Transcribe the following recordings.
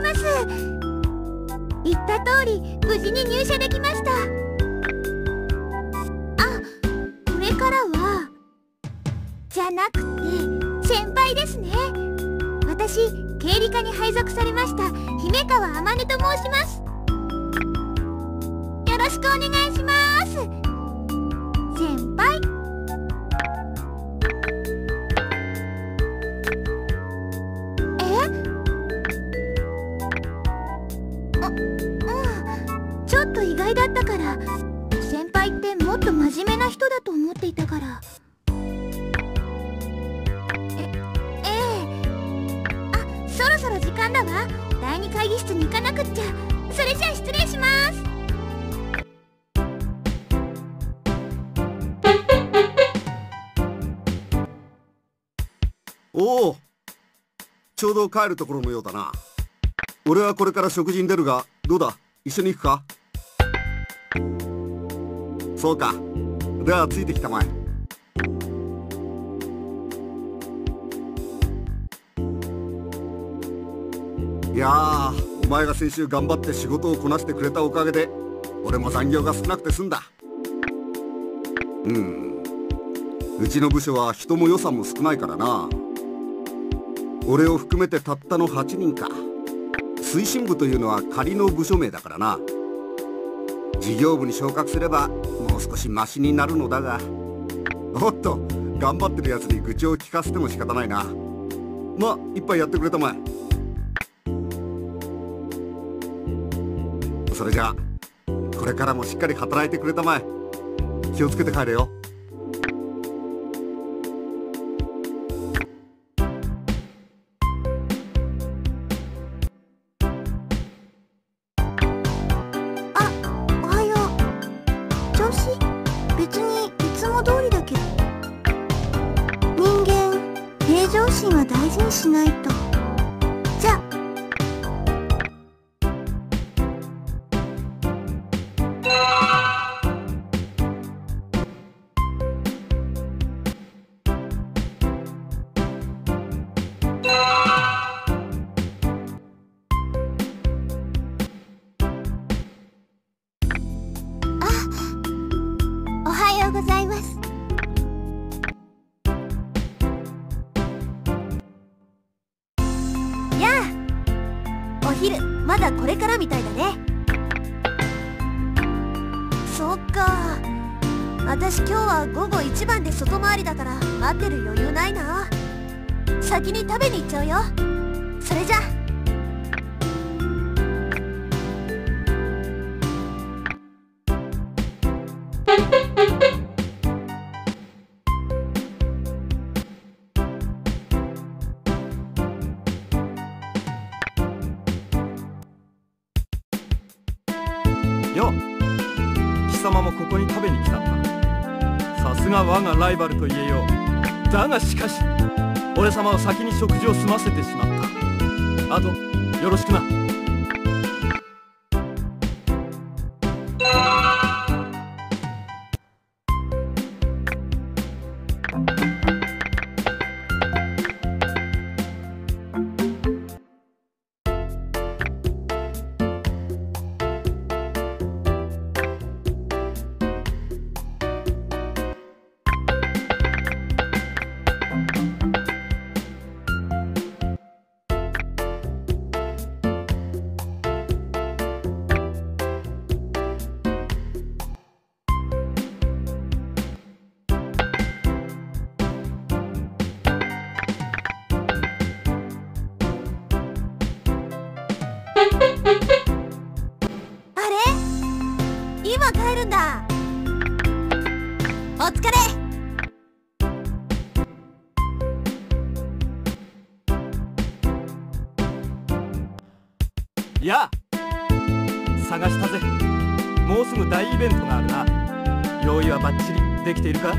ます。言った通り無事に入社できました。あ、これからはじゃなくて先輩ですね。私、経理課に配属されました姫川天音と申します。よろしくお願いします。先輩。ちょっと意外だったから。先輩ってもっと真面目な人だと思っていたから。そろそろ時間だわ。第2会議室に行かなくっちゃ。それじゃあ失礼します。 おお、ちょうど帰るところのようだな。俺はこれから食事に出るが、どうだ、一緒に行くか？そうか。ではついてきたまえ。いやー、お前が先週頑張って仕事をこなしてくれたおかげで俺も残業が少なくて済んだ。うちの部署は人も予算も少ないからな。俺を含めてたったの8人か。推進部というのは仮の部署名だからな。事業部に昇格すればもう少しマシになるのだが。おっと、頑張ってるやつに愚痴を聞かせても仕方ないな。まあ一杯やってくれたまえ。それじゃあこれからもしっかり働いてくれたまえ。気をつけて帰れよ。 別にいつも通りだけど。人間平常心は大事にしないと。じゃあ。おはようございます。やあ、お昼まだこれからみたいだね。そっか、私今日は午後一番で外回りだから待ってる余裕ないな。先に食べに行っちゃうよ。それじゃ。 よ、貴様もここに食べに来たんだ。さすが我がライバルと言えよう。だがしかし俺様は先に食事を済ませてしまった。あとよろしくな。 あれ？今帰るんだ。お疲れ。 やあ、探したぜ。もうすぐ大イベントがあるな。用意はバッチリできているか？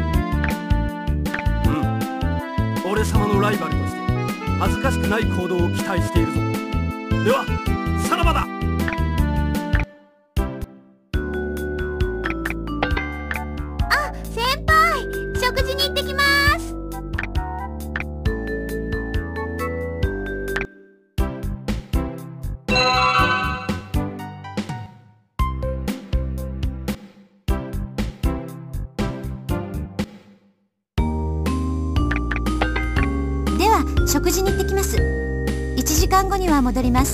俺様のライバルとして恥ずかしくない行動を期待しているぞ。ではさらばだ。 あ、先輩、食事に行ってきます。 食事に行ってきます。1時間後には戻ります。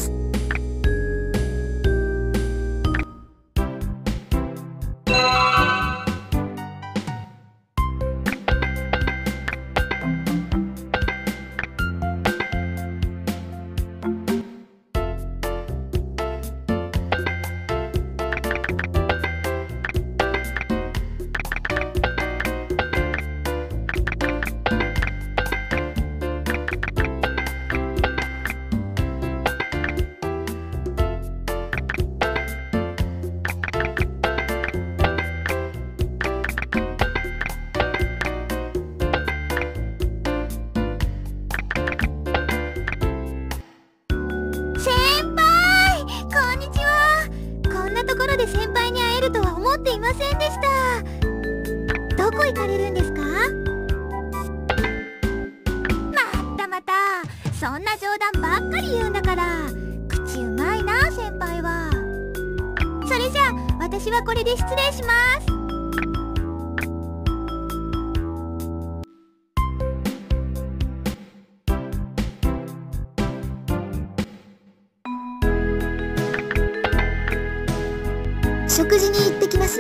先輩に会えるとは思っていませんでした。どこ行かれるんですか？またそんな冗談ばっかり言うんだから。口うまいな先輩は。それじゃあ私はこれで失礼します。 食事に行ってきます。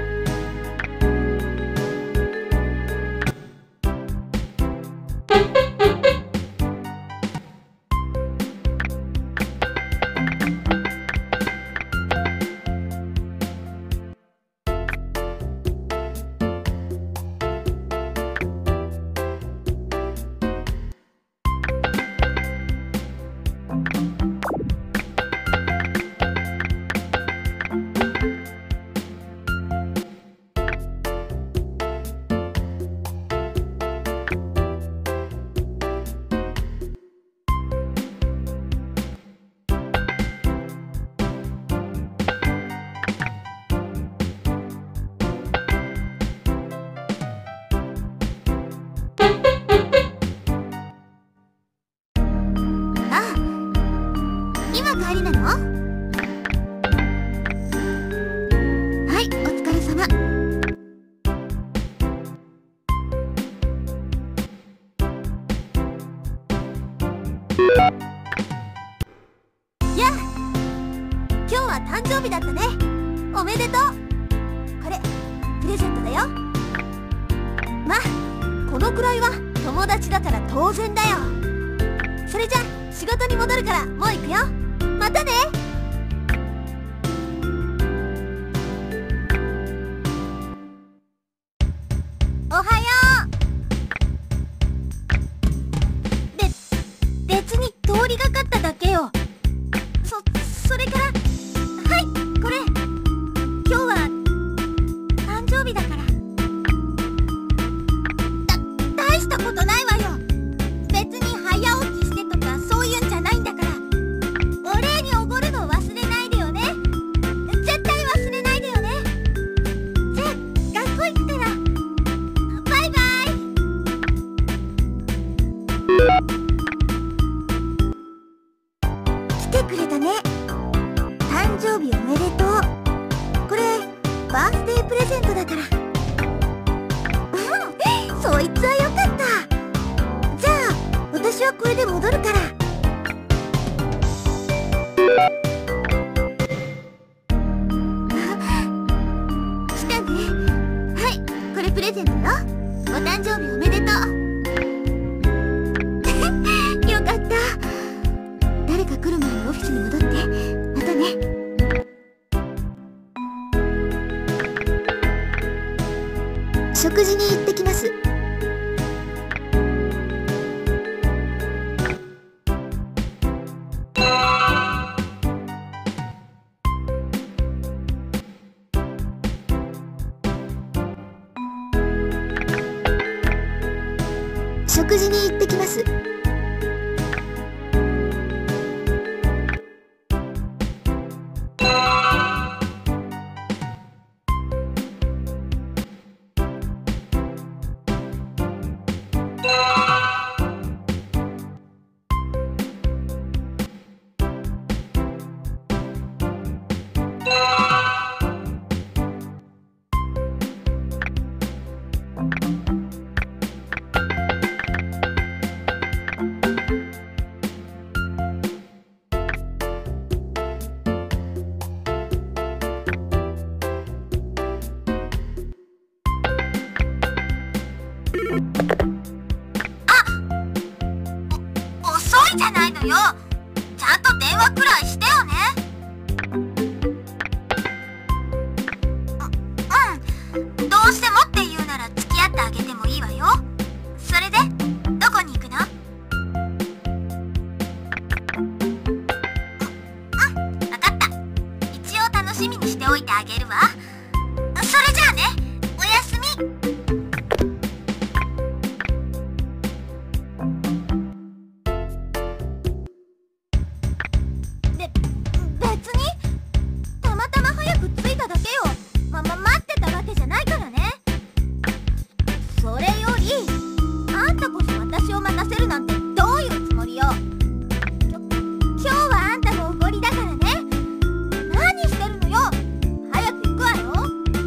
帰りなの？はい、お疲れ様。やあ、今日は誕生日だったね。おめでとう。これプレゼントだよ。まあこのくらいは友達だから当然だよ。それじゃあ仕事に戻るからもう行くよ。またね。おはよう。別に通りがかっただけよ。それからはい、これ今日は誕生日だから。大したことないわよ。別に早起きしてとかそういうんじゃないんだから。お礼におごるの忘れないでよね。絶対忘れないでよね。じゃあ学校行くから。バイバイ。来てくれたね。誕生日おめでとう。これバースデープレゼントだから。そいつはよかった。じゃあ私はこれで戻るから。来たね。はい、これプレゼントよ。お誕生日おめでとう。よかった。誰か来る前にオフィスに戻って。またね。 食事に行ってきます。食事に行ってきます。 のよ。ちゃんと電話くらいしてよね。どうしてもって言うなら付き合ってあげてもいいわよ。それでどこに行くの？わかった。一応楽しみにしておいてあげるわ。それじゃあね、おやすみ。別にたまたま早く着いただけよ。待ってたわけじゃないからね。それよりあんたこそ私を待たせるなんてどういうつもりよ。今日はあんたのおごりだからね。何してるのよ。早く行くわよ。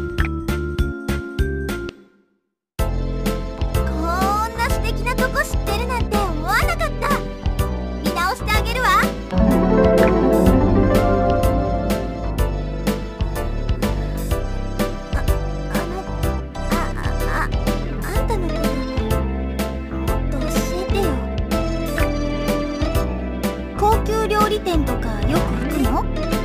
こんな素敵なとこ知ってるなんて思わなかった。見直してあげるわ。あんたのこともっと教えてよ。高級料理店とかよく行くの？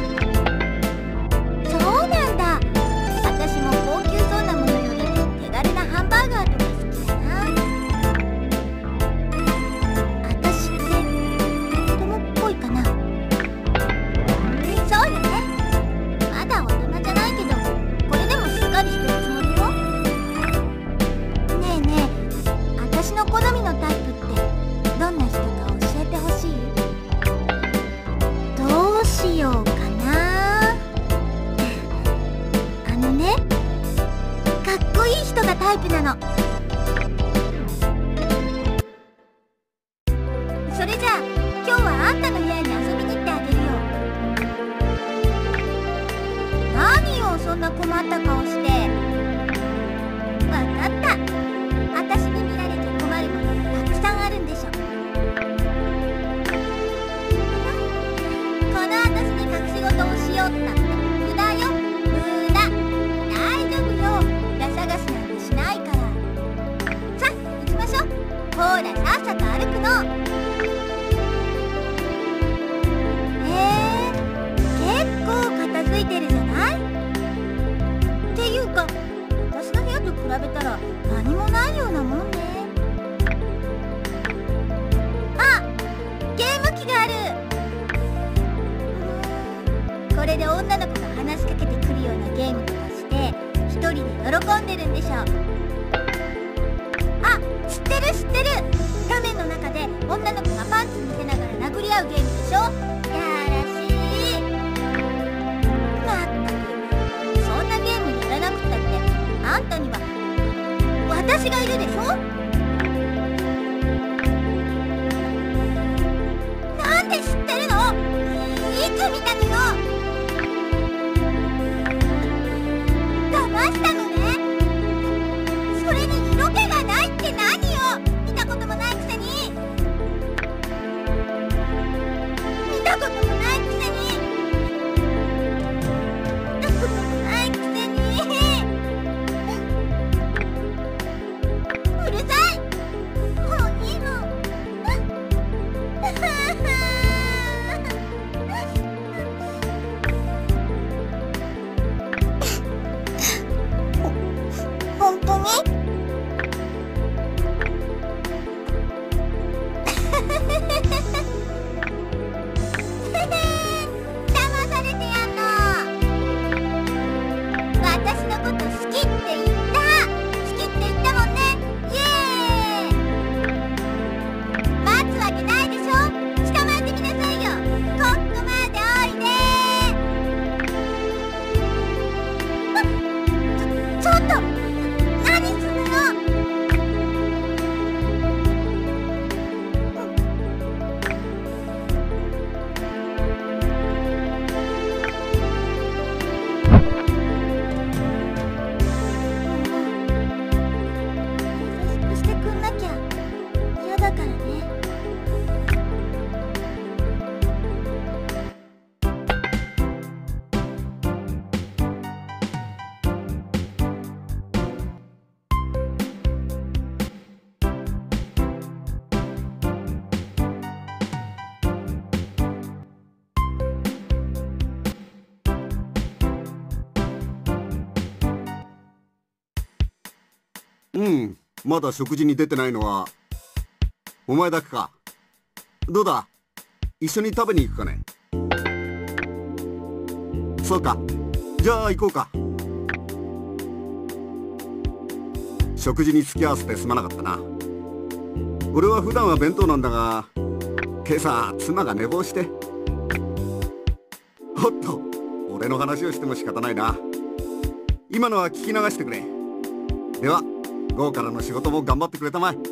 そうなんだ。私も高級そうなものより手軽なハンバーガーとか好きだな。私って子供っぽいかな？そうよね。まだ大人じゃないけど、これでもしっかりしてるつもりよ。ねえねえ、私の好みのタイプってどんな人か教えてほしい？どうしようかな。ね、かっこいい人がタイプなの。それじゃあ今日はあんたの部屋に遊びに行ってあげるよ。何よそんな困った顔して。わかった。私に見られて困るものがたくさんあるんでしょ。この私に隠し事をしようったって無駄よ、無駄。大丈夫よ。裏探しなんてしないから。さあ行きましょう。ほらさっさと歩くの。結構片付いてるじゃない？っていうか私の部屋と比べたら何もないようなもんね。あ、ゲーム機がある。これで女の子が話しかけてくるようなゲームとかして一人で喜んでるんでしょ。あ、知ってる知ってる。画面の中で女の子がパンツ見せながら殴り合うゲームでしょ。やらしい。まったくそんなゲームやらなくったってあんたには私がいるでしょ。なんで知ってるの？いつ見たのよ。騙したのね。それに色気がないって何よ。見たこともないくせに。見たこともないくせに。見たこともないくせに。うるさい。もういいの。本当に？騙されてやんの。私のこと好きって言った。好きって言ったもんね。イエーイ。待つわけないでしょ。捕まえてきなさいよ。ここまでおいで。ちょっと何すんの。 うん、まだ食事に出てないのはお前だけか。どうだ、一緒に食べに行くかね。そうか、じゃあ行こうか。食事に付き合わせてすまなかったな。俺は普段は弁当なんだが、今朝妻が寝坊して。おっと、俺の話をしても仕方ないな。今のは聞き流してくれ。では午後からの仕事も頑張ってくれたまえ。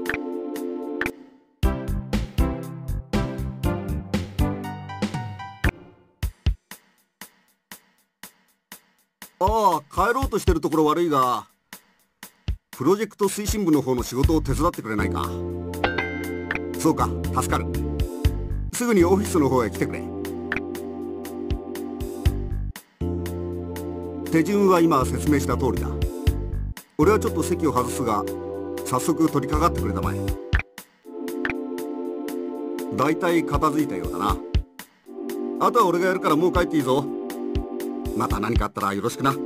ああ、帰ろうとしてるところ悪いが、プロジェクト推進部の方の仕事を手伝ってくれないか。そうか、助かる。すぐにオフィスの方へ来てくれ。手順は今説明した通りだ。俺はちょっと席を外すが、早速取り掛かってくれたまえ。だいたい片付いたようだな。あとは俺がやるからもう帰っていいぞ。また何かあったらよろしくな。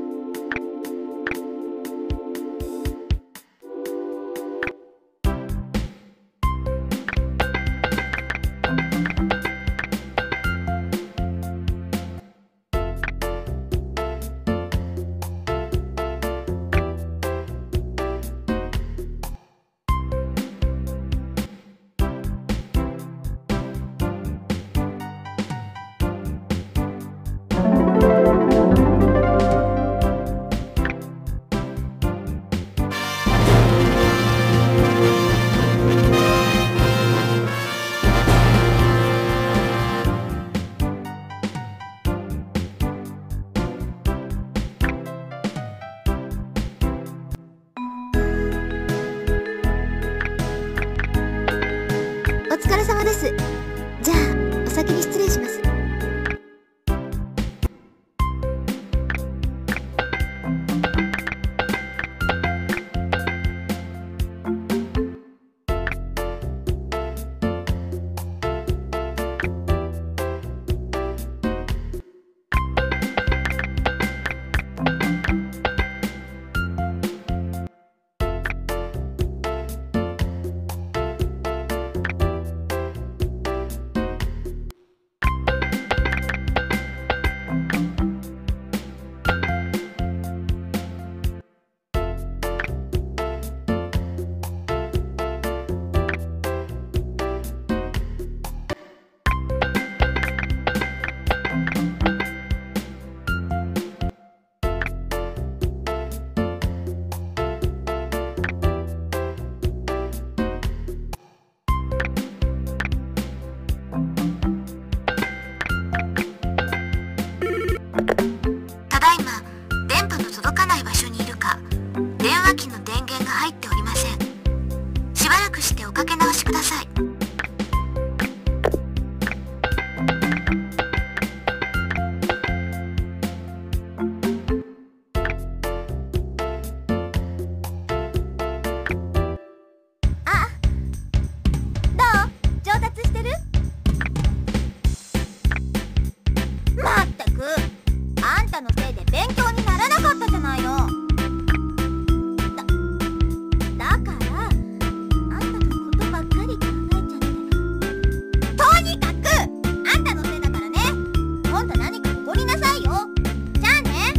お疲れ様です。じゃあお先に失礼します。 ただいま電波の届かない場所にいるか、電話機の電源が入っておりません。しばらくしておかけ直しください。 あ、どう？上達してる？まったく、あんたのせいで勉強にならなかったじゃないの。だからあんたのことばっかり考えちゃって。とにかくあんたのせいだからね。今度何かおごりなさいよ。じゃあね。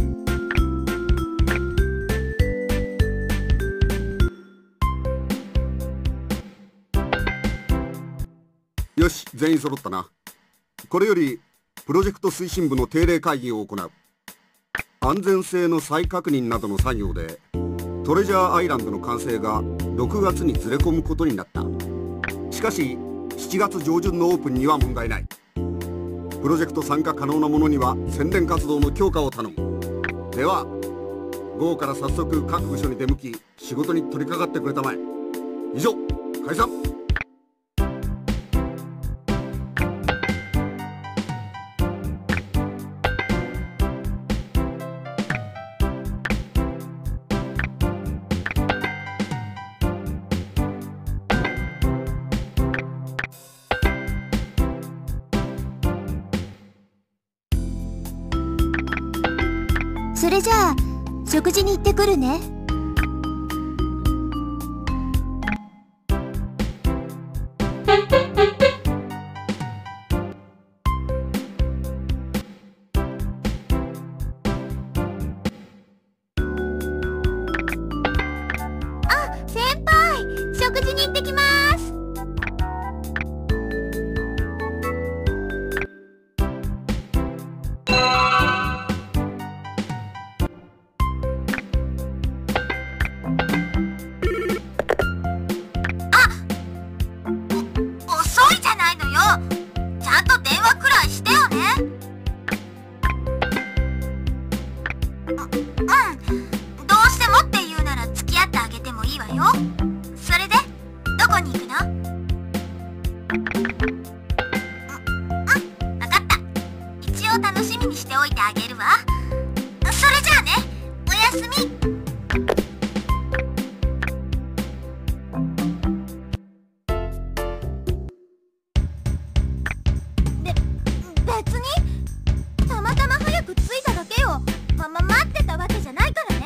よし、全員揃ったな。これよりプロジェクト推進部の定例会議を行う。安全性の再確認などの作業でトレジャーアイランドの完成が6月にずれ込むことになった。しかし7月上旬のオープンには問題ない。プロジェクト参加可能な者には宣伝活動の強化を頼む。では午後から早速各部署に出向き、仕事に取り掛かってくれたまえ。以上、解散。 それじゃあ食事に行ってくるね。 食事に行ってきます。 遅いじゃないのよ。ちゃんと電話くらいしてよね。どうしてもって言うなら付き合ってあげてもいいわよ。それでどこに行くの？わかった。一応楽しみにしておいてあげるわ。それじゃあね、おやすみ。 別にたまたま早く着いただけよ。待ってたわけじゃないからね。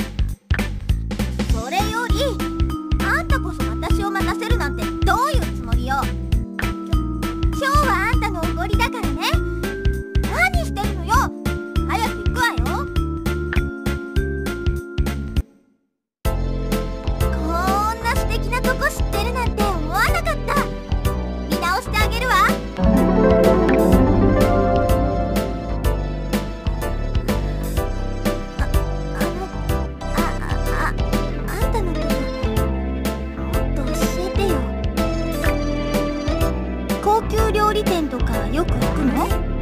それよりあんたこそ私を待たせるなんてどういうつもりよ。今日はあんたのおごりだからね。何してるのよ。早く行くわよ。こんな素敵なとこ知ってるなんて思わなかった。見直してあげるわ。高級料理店とかよく行くの？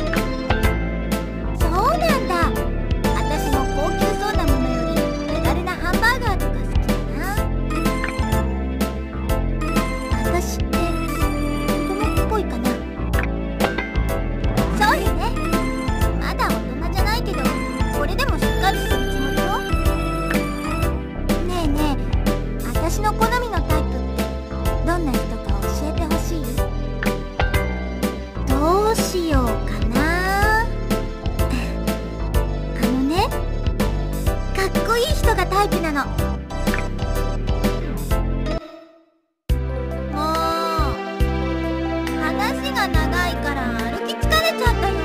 そうなんだ。私も高級そうなものより手軽なハンバーガーとか好きだな。私って子供っぽいかな？そうよね。まだ大人じゃないけどこれでもしっかりするつもりよ。ねえねえ、私の好みのタイプってどんな人か教えてほしい？どうしようかな。かっこいい人がタイプなの。もう話が長いから歩き疲れちゃったよ。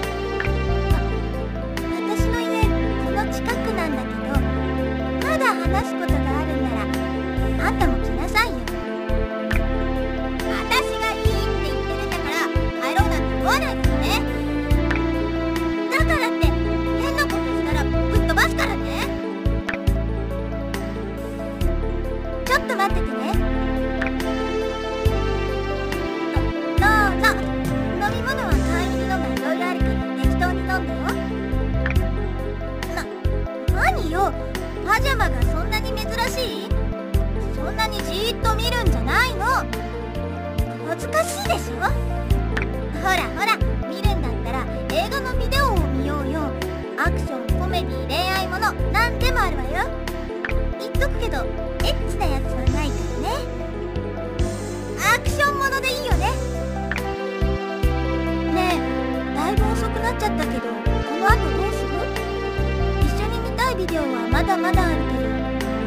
私の家この近くなんだけど、まだ話すことがあるんならあんたも来なさいよ。私がいいって言ってるんだから帰ろうなんて思わないからね。だからって変なことしたらぶっ飛ばすからね。ちょっと待っててね。どうぞ。飲み物は買いにのがいろいろあるから適当に飲んでよ。何よ、パジャマがそんなに珍しい？そんなにじーっと見るんじゃないの。恥ずかしいでしょ。ほらほら、見るんだったら映画のビデオを見ようよ。アクション、コメディ、恋愛もの、なんでもあるわよ。言っとくけどエッチなやつはないからね。アクションものでいいよね。ねえ、だいぶ遅くなっちゃったけどこの後どうする？一緒に見たいビデオはまだまだあるけど。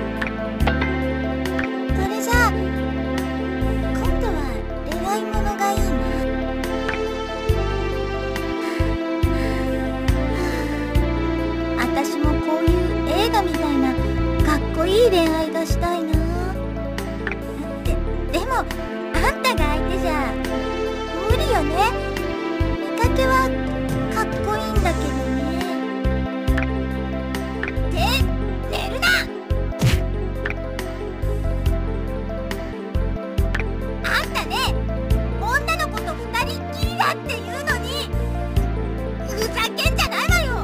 それじゃあ今度は恋愛ものがいいな。私もこういう映画みたいなかっこいい恋愛がしたいな。でもあんたが相手じゃ無理よね。見かけはかっこいいんだけどね。って寝るな。あんたね、女の子と二人っきりだっていうのにふざけんじゃないわよ。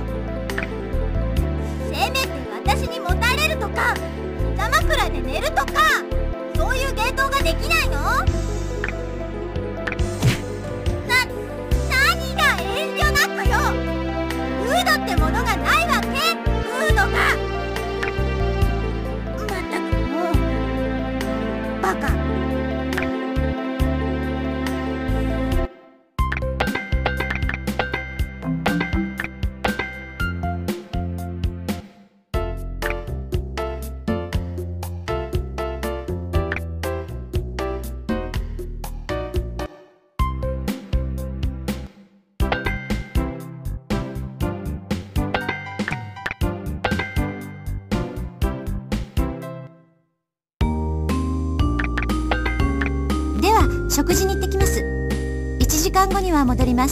せめて私にもたれるとか膝枕で寝るとか、そういう芸当ができないの？何が遠慮なくよ。 食事に行ってきます。1時間後には戻ります。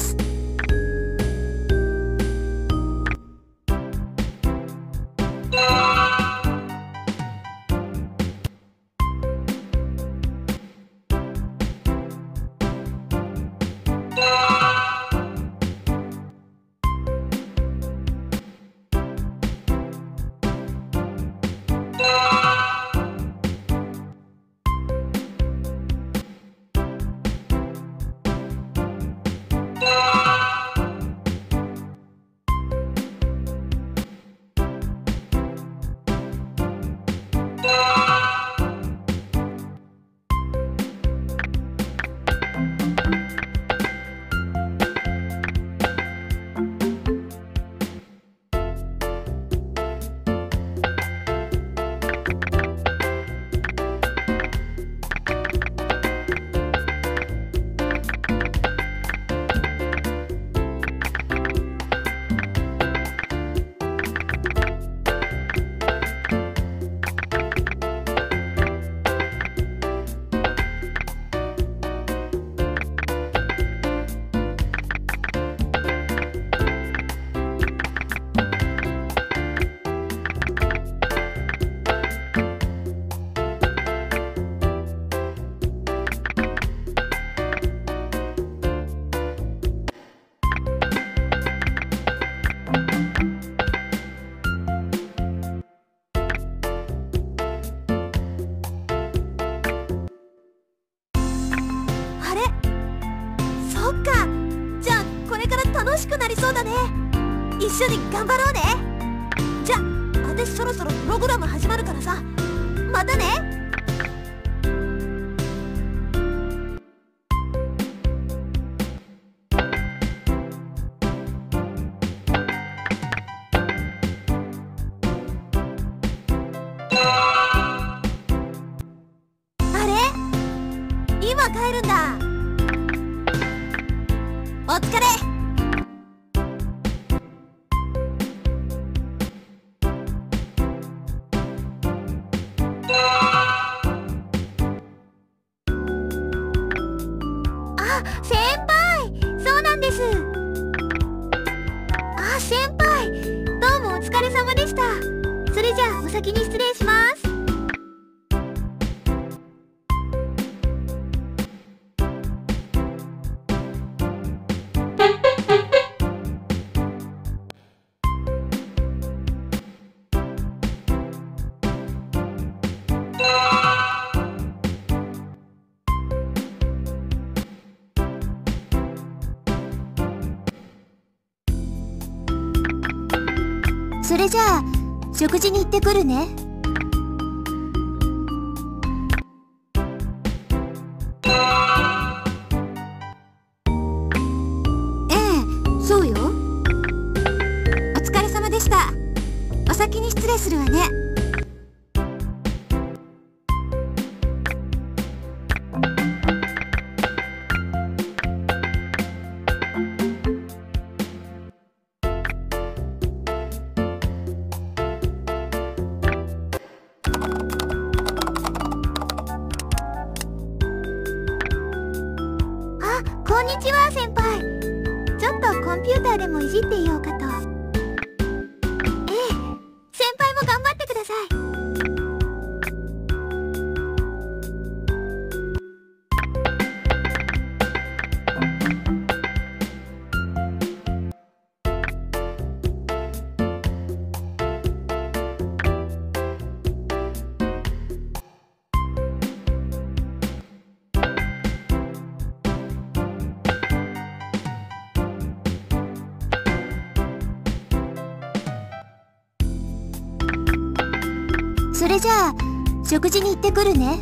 楽しくなりそうだね。一緒に頑張ろうね。じゃあ私そろそろプログラム始まるからさ、またね。あれ？今帰るんだ。お疲れ。先輩、そうなんです。あ、先輩、どうもお疲れ様でした。それじゃあお先に失礼します。 それじゃあ食事に行ってくるね。ええ、そうよ。お疲れ様でした。お先に失礼するわね。 こんにちは、先輩。ちょっとコンピューターでもいじっていようかと。ええ、先輩も頑張ってください。 それじゃあ食事に行ってくるね。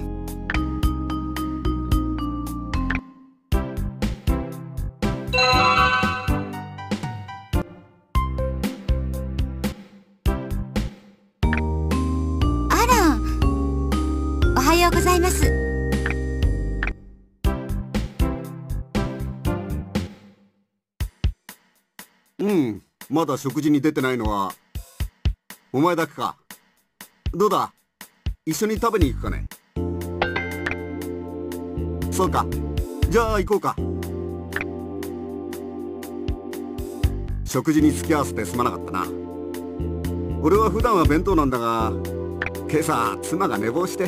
あら、おはようございます。 まだ食事に出てないのはお前だけか。どうだ、一緒に食べに行くかね。そうか、 じゃあ行こうか。食事に付き合わせてすまなかったな。俺は普段は弁当なんだが、今朝妻が寝坊して。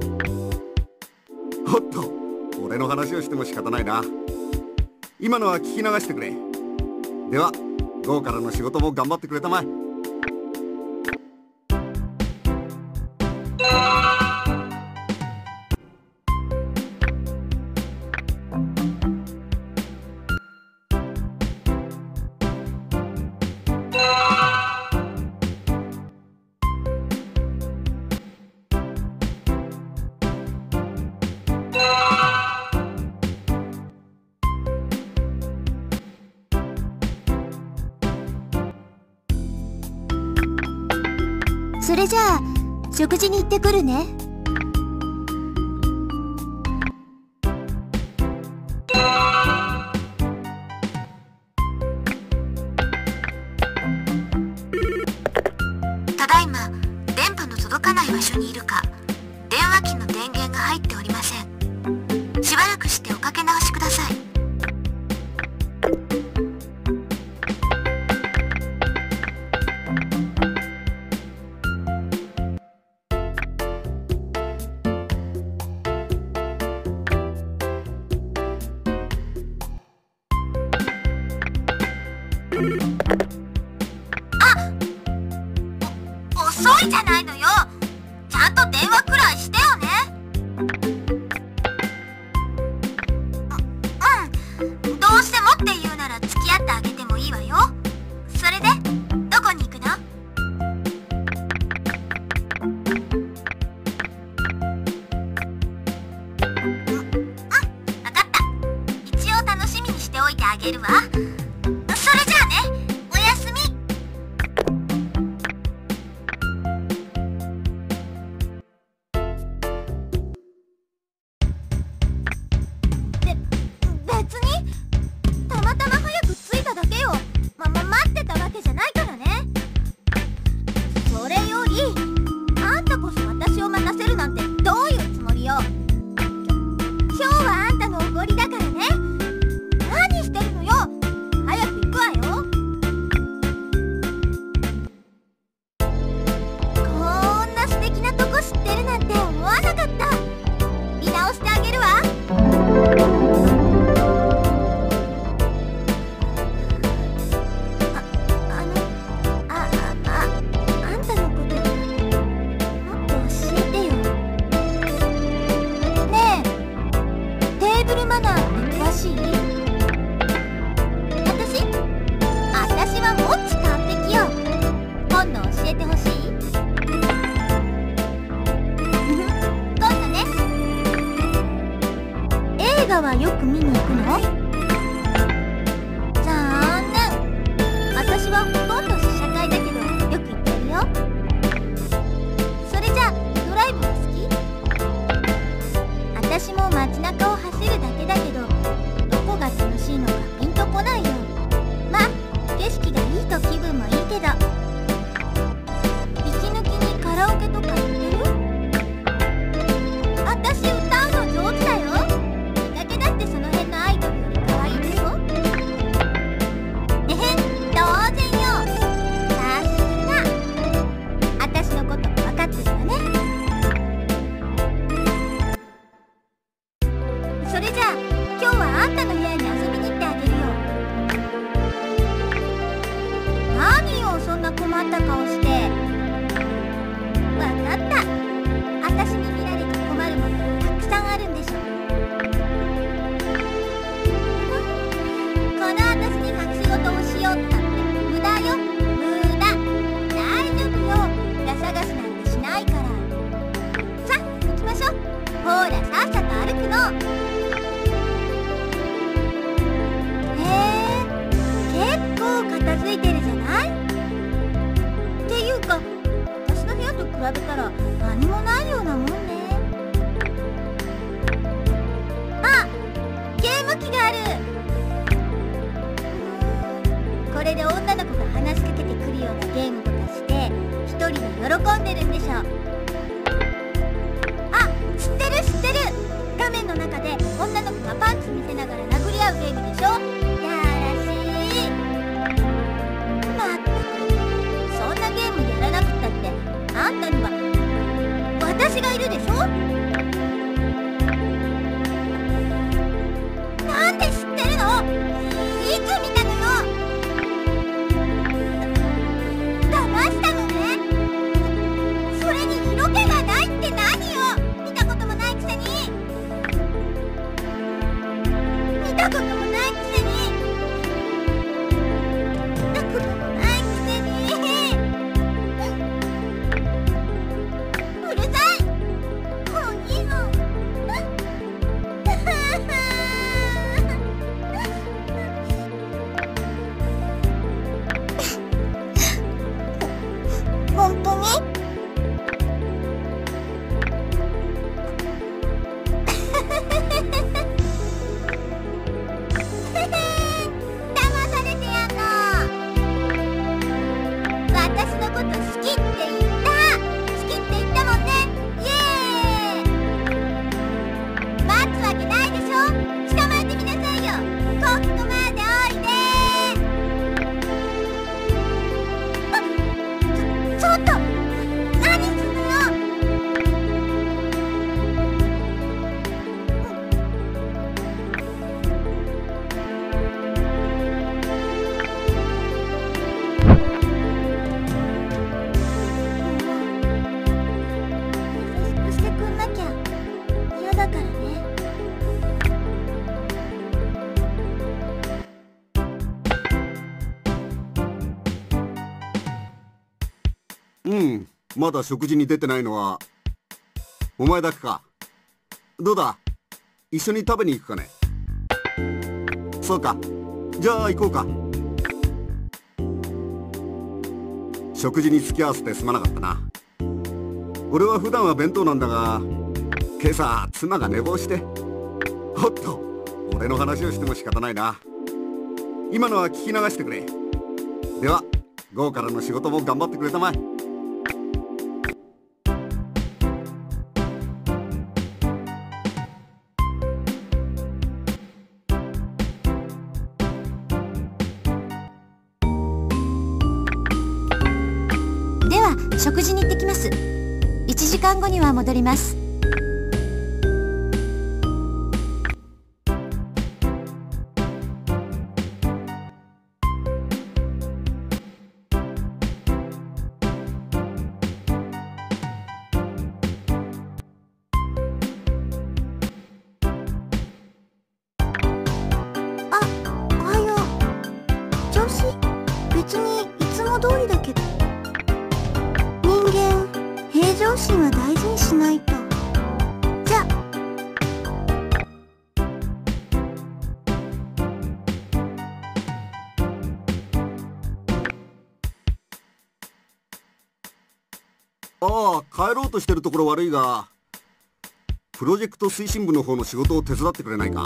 おっと、俺の話をしても仕方ないな。今のは聞き流してくれ。では午後からの仕事も頑張ってくれたまえ。 それじゃあ食事に行ってくるね。 ただいま電波の届かない場所にいるか、電話機の電源が入っておりません。しばらくしておかけ直しください。遅いじゃないのよ。ちゃんと電話くらいしてよね。どうしてもって言うなら付き合ってあげてもいいわよ。それでどこに行くの？わかった。一応楽しみにしておいてあげるわ。それじゃあね、おやすみ。別にたまたま早く着いただけよ。待ってたわけじゃないからね。それよりあんたこそ私を待たせるなんてどういうつもりよ。今日はあんたのおごりだからね。何してるのよ。早く行くわよ。こんな素敵なとこ知ってるなんて思わなかった。見直してあげるわ。あんたのこともっと教えてよ。ねえ、テーブルマナーって詳しい？私はもっち完璧よ。今度教えてほしい？今度ね。映画はよく見に行くの？残念。私はほとんど試写会だけどよく行ってるよ。それじゃあドライブは好き？私も街中を走るだけだけど、どこが楽しいのかピンとこないよ。まあ景色がいいと気分もいいけど。息抜きにカラオケとか行ってる？私歌うの上手だよ。見かけだってその辺のアイドルより可愛いでしょ。当然よ。さすが。私のこと分かってるわね。それじゃあ今日はあんたの部屋に遊びに行ってあげるよ。何よそんな困った顔して。わかった。私に見られて困るものがたくさんあるんでしょ。この私に隠し事をしようったって無駄よ。無駄。大丈夫よ。裏探しなんてしないから。さあ行きましょう。ほらさっさと歩くの。結構片付いてるじゃない？っていうか私の部屋と比べたら何もないようなもんね。あ、ゲーム機がある。これで女の子が話しかけてくるようなゲームとかして一人で喜んでるんでしょ。あ、知ってる知ってる。画面の中で私がいるでしょ。なんで知ってるの？いつ見たのよ。騙したのね。それに色気がないって何よ。見たこともないくせに。見たこともないくせに。見たこともないくせに。うるさい。もういいの。本当に？騙されてやんの。私のこと好きって言った。好きって言ったもんね。イエーイ。待つわけないでしょ。捕まえてみなさいよ。ここまでおいで。ちょっと何すんのよ。優しくしてくんなきゃ嫌だからね。 うん、まだ食事に出てないのはお前だけか。どうだ、一緒に食べに行くかね。そうか、じゃあ行こうか。食事に付き合わせてすまなかったな。俺は普段は弁当なんだが、今朝妻が寝坊して。おっと、俺の話をしても仕方ないな。今のは聞き流してくれ。では午後からの仕事も頑張ってくれたまえ。 では食事に行ってきます。1時間後には戻ります。 おはよう。調子別にいつも通りだけど。人間平常心は大事にしないと。じゃああ、帰ろうとしてるところ悪いが、プロジェクト推進部の方の仕事を手伝ってくれないか。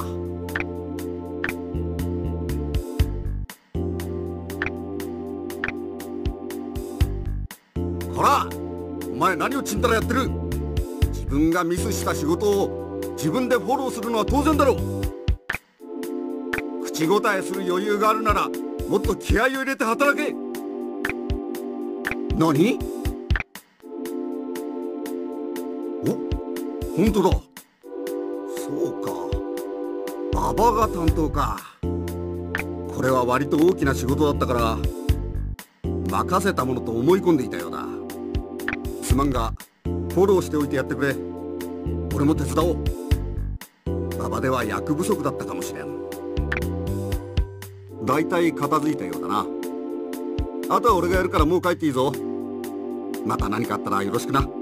ほら、お前何をちんたらやってる。自分がミスした仕事を自分でフォローするのは当然だろう。口答えする余裕があるならもっと気合を入れて働け。何？お、本当だ。そうか、馬場が担当か。これは割と大きな仕事だったから任せたものと思い込んでいたようだ。すまんがフォローしておいてやってくれ。俺も手伝おう。馬場では役不足だったかもしれん。だいたい片付いたようだな。あとは俺がやるからもう帰っていいぞ。また何かあったらよろしくな。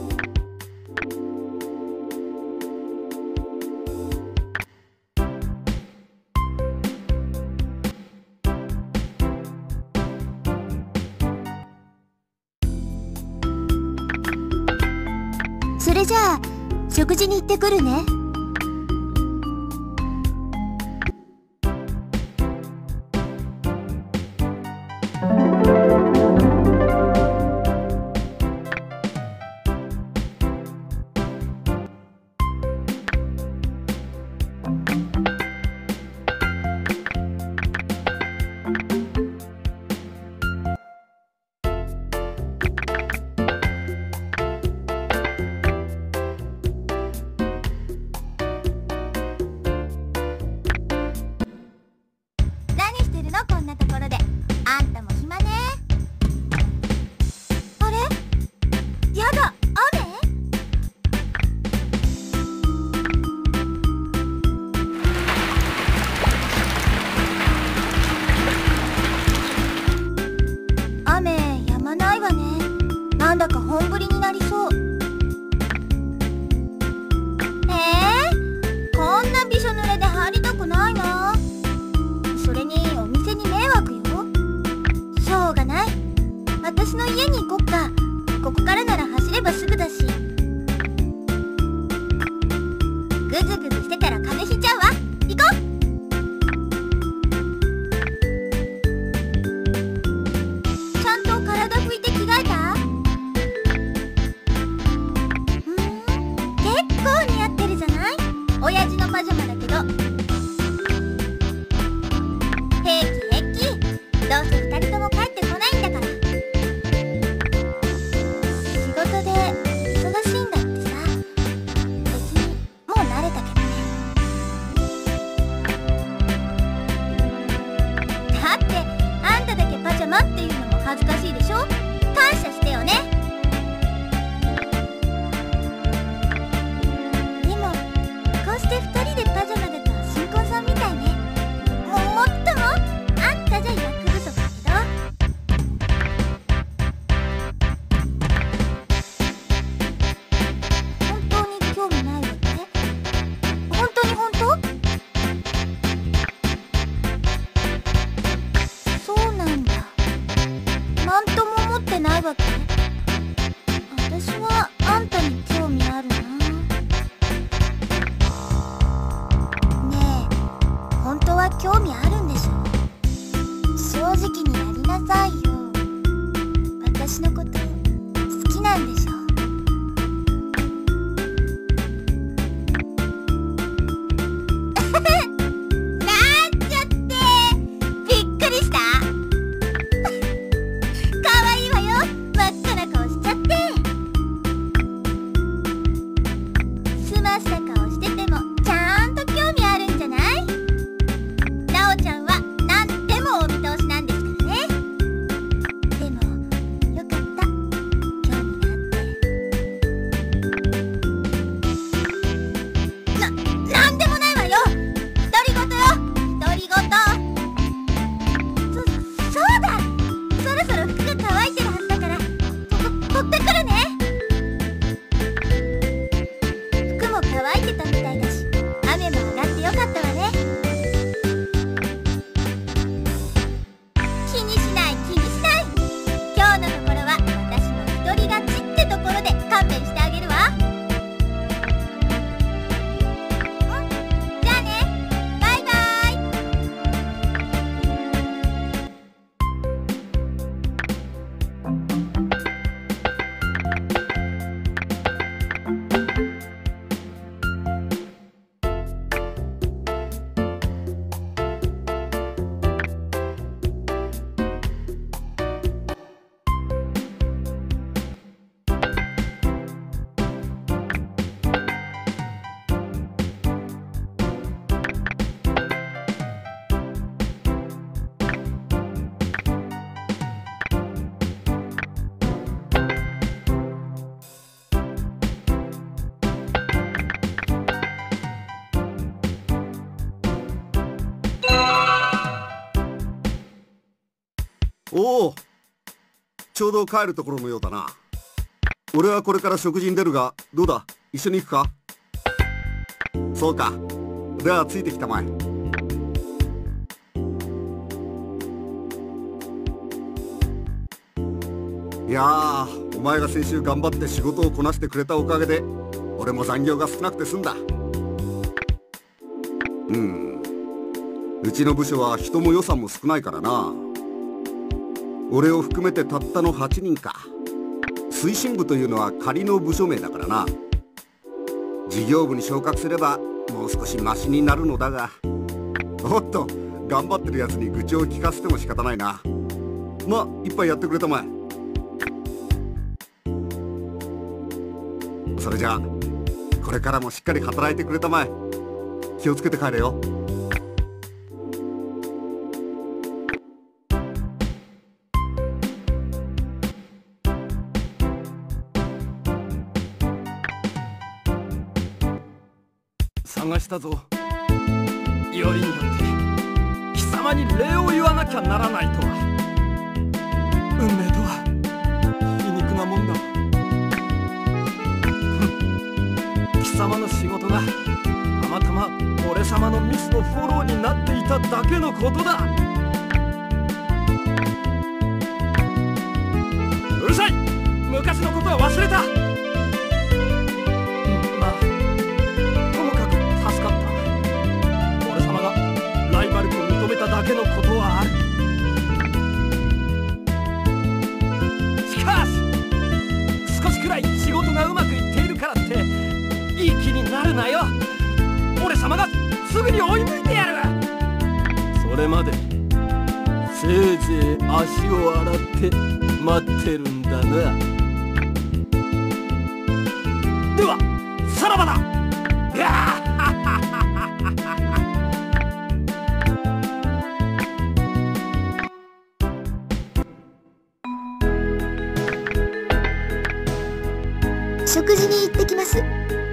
それじゃあ食事に行ってくるね。 ぐずぐずしてたら風邪ひいちゃうわ。行こう。ちゃんと体拭いて着替えた？結構似合ってるじゃない？親父のパジャマだけど。平気平気、どうせ2人とも帰ってこないんだから。仕事で忙しいんだってさ。別にもう慣れたけどね。だってあんただけパジャマっていうのも恥ずかしいでしょ。感謝してよね。でもこうして2人でパジャマだと新婚さんみたいね。もっともあんたじゃ役不足だけど。本当に興味ないわけ？本当に本当？そうなんだ。なんとも思ってないわけ？私はあんたに興味あるな。ねえ、本当は興味あるんでしょ？正直にやりなさいよ。私のこと好きなんでしょ？なんちゃってびっくりした？かわいいわよ、真っ赤な顔しちゃって。すました顔しててもちゃんと興味あるんじゃない？なおちゃんは何でもお見通しなんですからね。でもよかった、興味があって。なんでもないわよ、独り言よ、独り言。そうだ、そろそろ服が乾いてるはずだから取ってくるね。服も乾いてたみたいだし、雨も上がってよかったわね。気にしない気にしない。今日のところは私の独り勝ちってところで勘弁してあげるわ。じゃあね、バイバイ。 おお、ちょうど帰るところのようだな。俺はこれから食事に出るが、どうだ、一緒に行くか？そうか、ではついてきたまえ。いやー、お前が先週頑張って仕事をこなしてくれたおかげで俺も残業が少なくて済んだ。うちの部署は人も予算も少ないからな。俺を含めてたったの8人か。推進部というのは仮の部署名だからな。事業部に昇格すればもう少しマシになるのだが、おっと、頑張ってるやつに愚痴を聞かせても仕方ないな。まあ一杯やってくれたまえ。それじゃあこれからもしっかり働いてくれたまえ。気をつけて帰れよ。 探したぞ。よりによって貴様に礼を言わなきゃならないとは。運命とは皮肉なもんだ。貴様の仕事がたまたま俺様のミスのフォローになっていただけのことだ。うるさい、昔のことは忘れた。まあともかく様がすぐに追い抜いてやる。それまでせいぜい足を洗って待ってるんだな。ではさらばだ。 食事に行ってきます。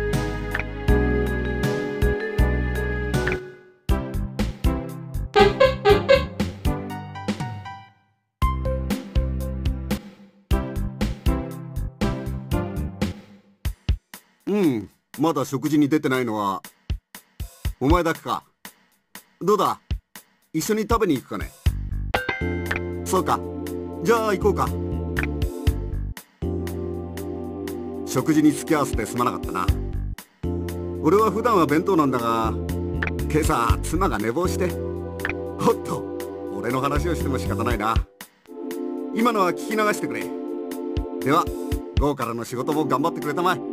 まだ食事に出てないのはお前だけか。どうだ、一緒に食べに行くかね。そうか、じゃあ行こうか。食事に付き合わせてすまなかったな。俺は普段は弁当なんだが、今朝妻が寝坊して。おっと、俺の話をしても仕方ないな。今のは聞き流してくれ。では午後からの仕事も頑張ってくれたまえ。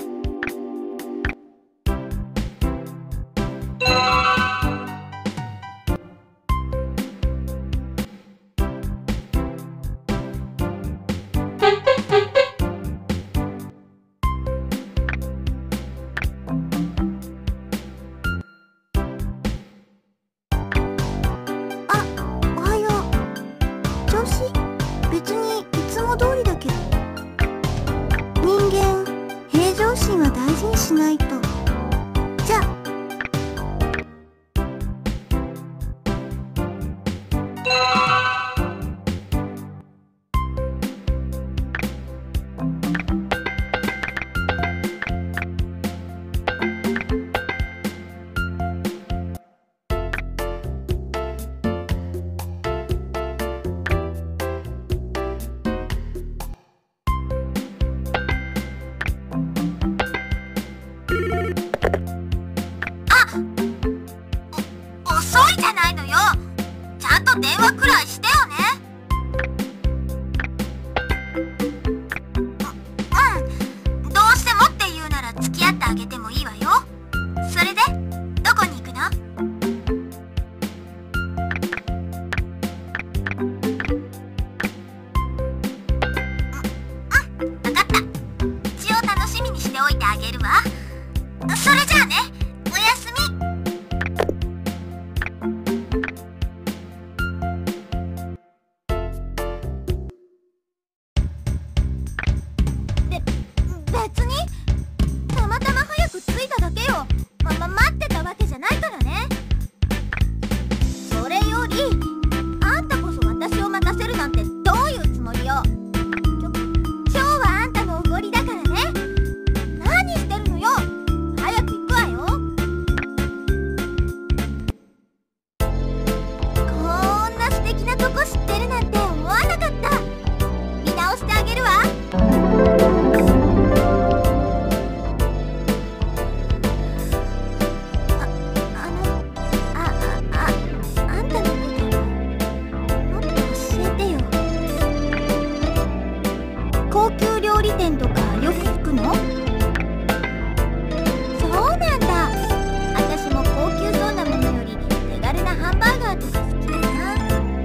電話くらいしてよね。どうしてもって言うなら付き合ってあげてもいいわよ。それでどこに行くの？分かった。一応楽しみにしておいてあげるわ。それじゃあね、おやすみ。別にたまたま早く着いただけよ。待ってたわけじゃないからね。それよりあんたこそ私を待たせるなんてどういうつもりよ。今日はあんたのおごりだからね。何してるのよ。早く行くわよ。こんな素敵なとこ知ってるなんて思わなかった。見直してあげるわ。高級料理店とかよく行くの？そうなんだ。私も高級そうなものより手軽なハンバーガーとか好きだな。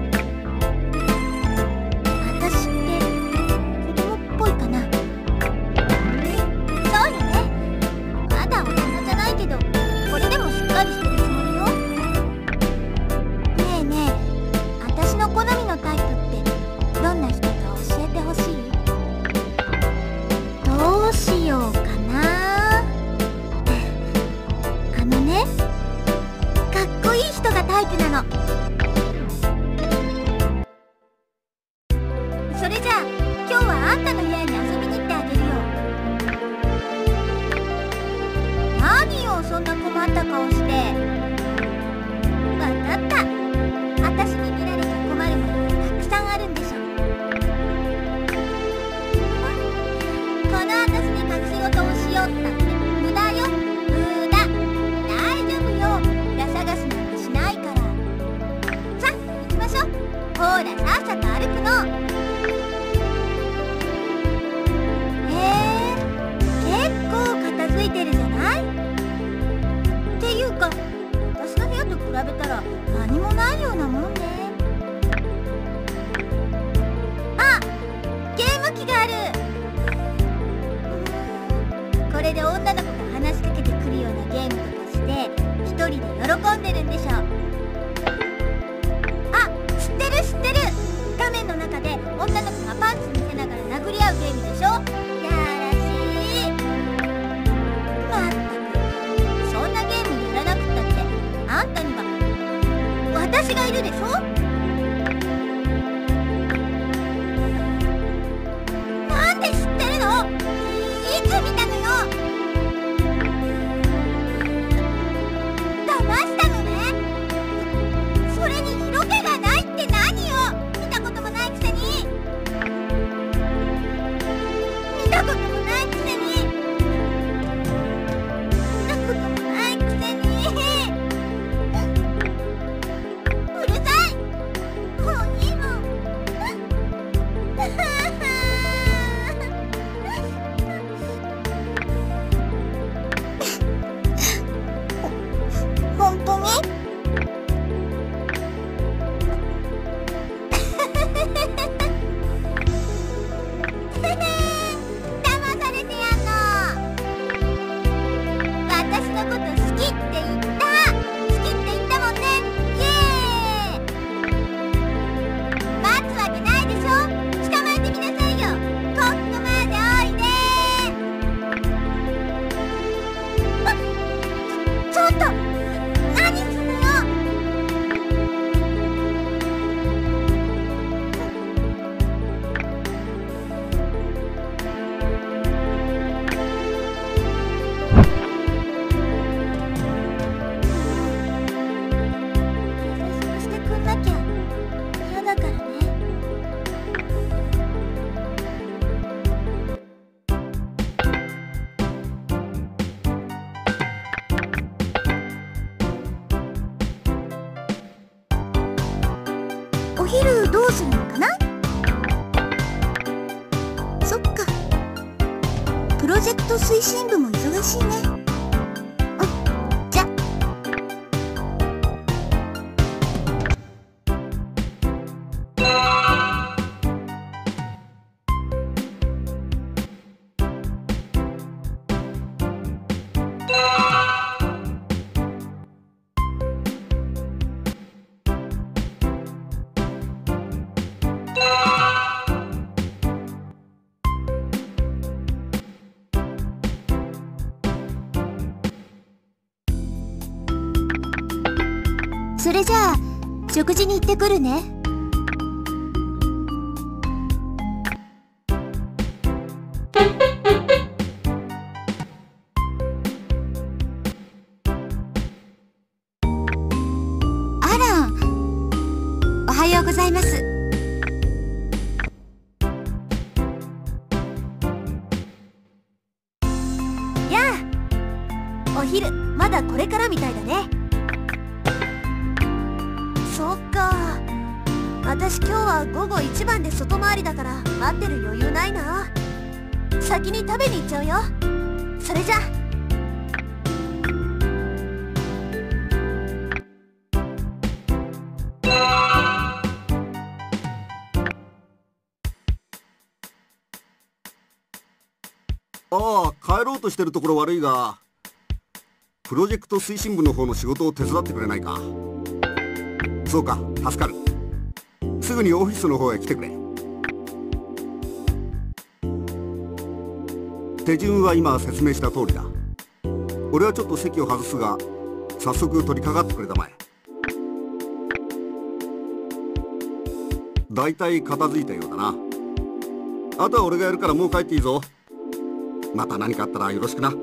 私って子供っぽいかな？そうよね。まだ大人じゃないけどこれでもしっかりしてるつもりよ。ねえねえ、私の好みのタイプってどんな人か教えてほしい？どうしようかな。ね、かっこいい人がタイプなの。それじゃあ今日はあんたの部屋に遊びに行ってあげるよ。何よそんな困った顔して。わかった。私に見られちゃ困るものがたくさんあるんでしょ。この私に隠し事をしようったって無駄よ、無駄。大丈夫よ、裏探しなんてしないから。さあ行きましょう。ほらさっさと歩くの。結構片付いてるじゃない？っていうかんでるんでしょ。あ、知ってる知ってる。画面の中で女の子がパンツ見せながら殴り合うゲームでしょ。やらしい。まったく、そんなゲームやらなくったって、あんたには私がいるでしょ。なんで知ってるの？いつ見たのよ。騙したのね。それに色気がないって何よ。見たこともないくせに。見たこともないくせに。見たこともないくせに。うるさい。もういいもん。本当に？騙されてやんの。私のこと好きって言った。好きって言ったもんね。イエーイ。待つわけないでしょ。捕まえてみなさいよ。ここまでおいで。ちょっと何するの。優しくしてくんなきゃ嫌だからね。お昼どうするのかな。そっか、プロジェクト推進部も忙しいね。じゃ。それじゃあ食事に行ってくるね。あら、おはようございます。やあ、お昼まだこれからみたいだね。そっか、私今日は午後一番で外回りだから待ってる余裕ないな。先に食べに行っちゃうよ。それじゃ。 ああ、帰ろうとしてるところ悪いが、プロジェクト推進部の方の仕事を手伝ってくれないか。そうか、助かる。すぐにオフィスの方へ来てくれ。手順は今説明した通りだ。俺はちょっと席を外すが、早速取り掛かってくれたまえ。だいたい片付いたようだな。あとは俺がやるからもう帰っていいぞ。また何かあったらよろしくな。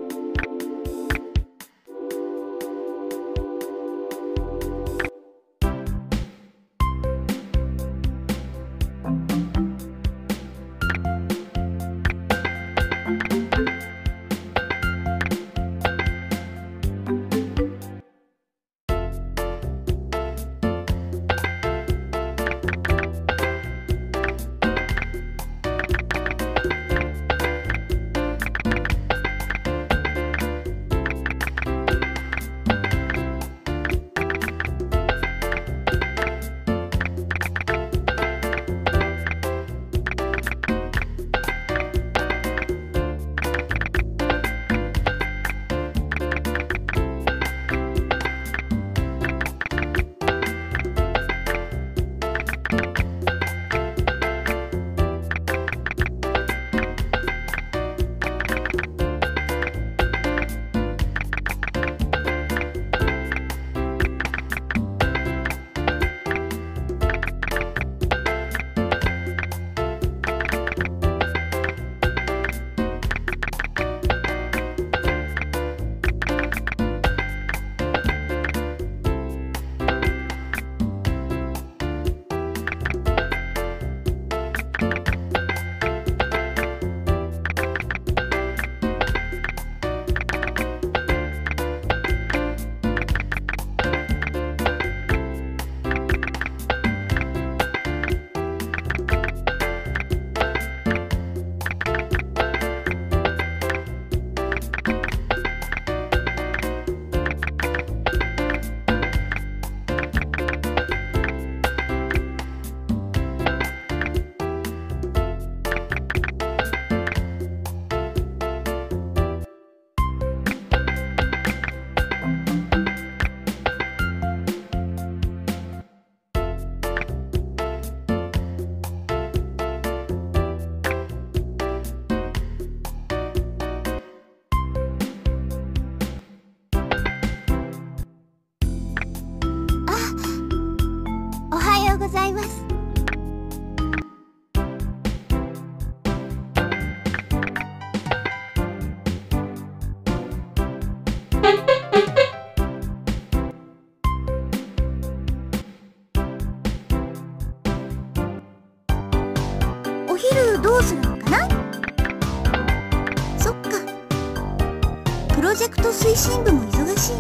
推進部も忙しいね。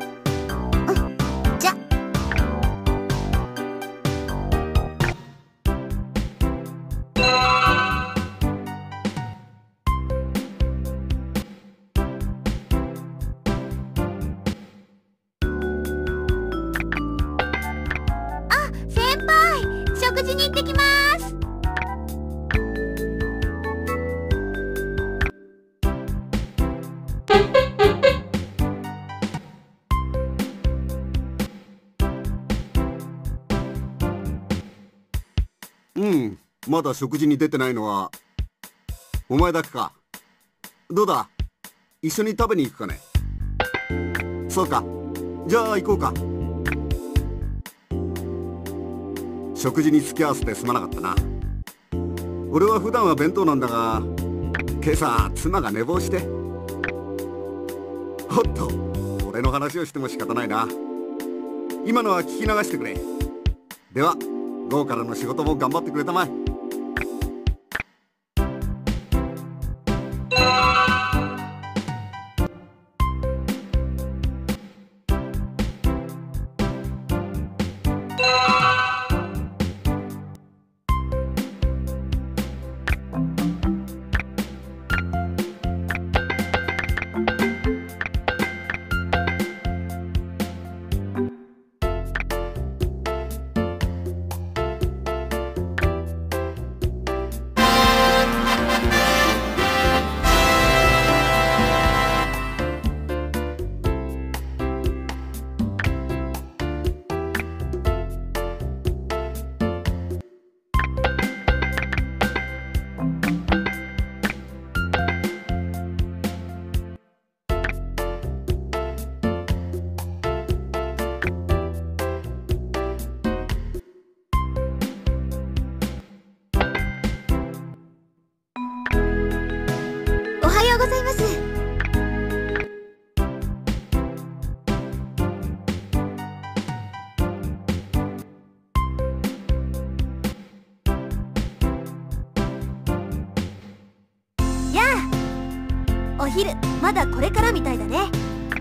じゃ。 先輩、食事に行ってきます。 まだ食事に出てないのはお前だけか。どうだ、一緒に食べに行くかね。そうか、じゃあ行こうか。食事に付き合わせてすまなかったな。俺は普段は弁当なんだが、今朝妻が寝坊して。おっと、俺の話をしても仕方ないな。今のは聞き流してくれ。では午後からの仕事も頑張ってくれたまえ。 おはようございます。 やあ、お昼まだこれからみたいだね。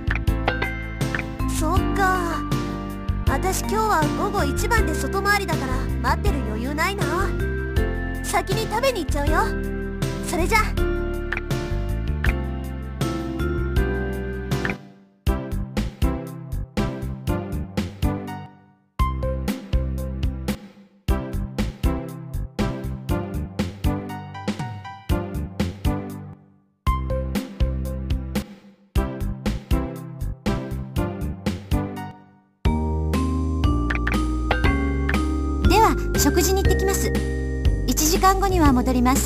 そっか、私今日は午後一番で外回りだから待ってる余裕ないな。先に食べに行っちゃうよ。それじゃ。 では食事に行ってきます。1時間後には戻ります。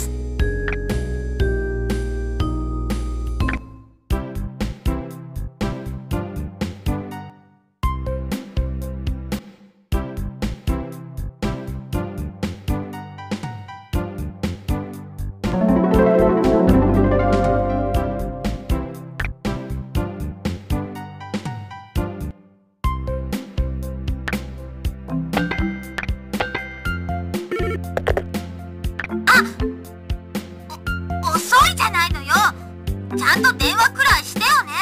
遅いじゃないのよ。ちゃんと電話くらいしてよね。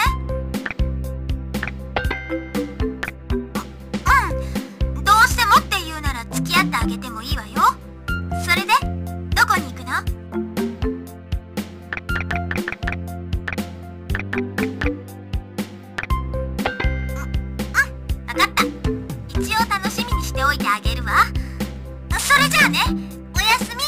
どうしてもって言うなら付き合ってあげてもいいわよ。それでどこに行くの？わかった。一応楽しみにしておいてあげるわ。それじゃあね、おやすみ。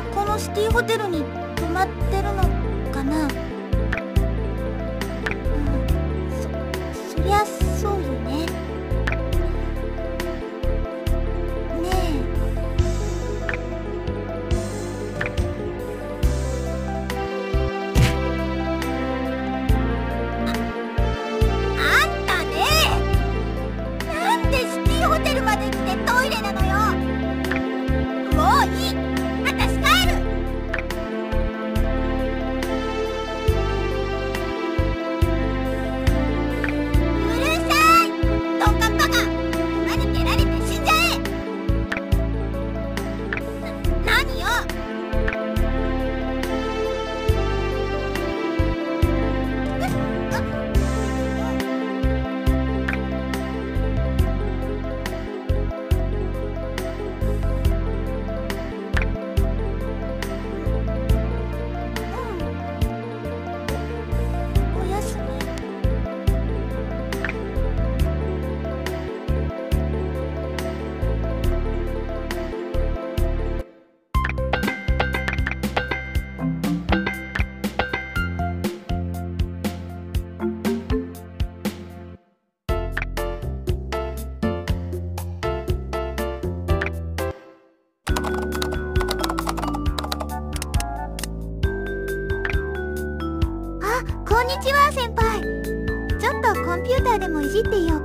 このシティホテルに泊まってるのかな。そりゃそうよね。ねえ、あんたね、なんでシティホテルまで来てトイレなのよ。もういい、私帰る。うるさい、どんかっバカ。馬に蹴られて死んじゃえ。何よ。おやすみ。あ、こんにちは先輩。ちょっとコンピューターでもいじっていよう